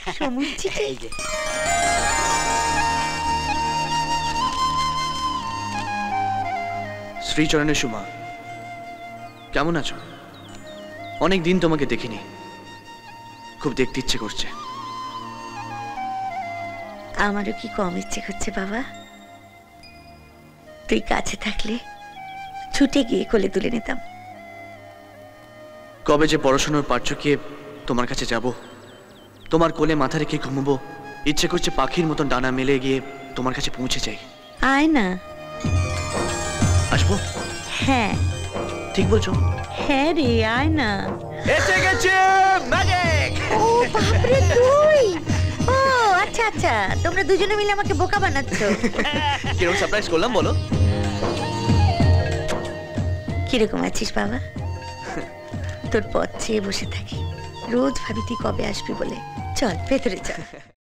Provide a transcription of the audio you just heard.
শ্রীচরণের সুমা, কেমন আছো? অনেক দিন তোমাকে দেখিনি, খুব দেখতে ইচ্ছে করছে। আমারও কি কম ইচ্ছে করছে বাবা? তুই কাছে থাকলে ছুটে গিয়ে কোলে তুলে নিতাম। কবে যে পড়াশোনার পাঠ চুকিয়ে তোমার কাছে যাব, তোমার কোলে মাথা রেখে ঘুমবো, ইচ্ছে করছে পাখির মতন ডানা মেলে গিয়ে তোমার কাছে পৌঁছে যাই। আয় না। আসবো? হ্যাঁ। ঠিক বলছো? হ্যাঁ রে, আয় না। এসে গেছে ম্যাজিক। ও বাপরে, তুই? ও আচ্ছা আচ্ছা, তোমরা দুজনে মিলে আমাকে বোকা বানাচ্ছো। কিরকম সারপ্রাইজ করলাম বলো? কিরকম আছিস বাবা? তোর পথ চেয়ে বসে থাকি, রোজ ভাবি তুই কবে আসবি বলে। চল ভেতরে চল।